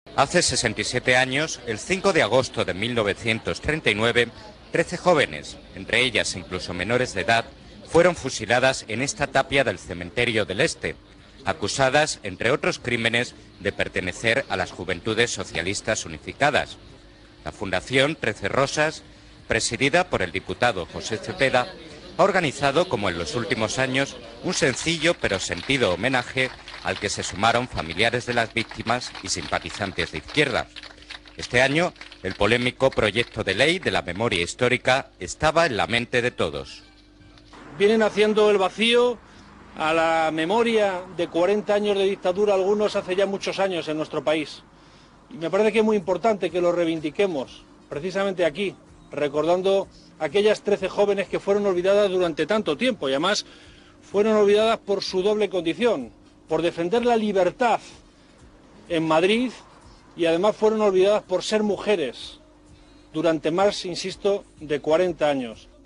Hace 67 años, el 5 de agosto de 1939, 13 jóvenes, entre ellas incluso menores de edad, fueron fusiladas en esta tapia del cementerio del Este, acusadas, entre otros crímenes, de pertenecer a las Juventudes Socialistas Unificadas. La Fundación 13 Rosas, presidida por el diputado José Cepeda, ha organizado, como en los últimos años, un sencillo pero sentido homenaje al que se sumaron familiares de las víctimas y simpatizantes de izquierda. Este año, el polémico proyecto de ley de la memoria histórica estaba en la mente de todos. Vienen haciendo el vacío a la memoria de 40 años de dictadura, algunos hace ya muchos años en nuestro país. Y me parece que es muy importante que lo reivindiquemos, precisamente aquí, recordando a aquellas 13 jóvenes que fueron olvidadas durante tanto tiempo y además fueron olvidadas por su doble condición, por defender la libertad en Madrid y además fueron olvidadas por ser mujeres durante más, insisto, de 40 años.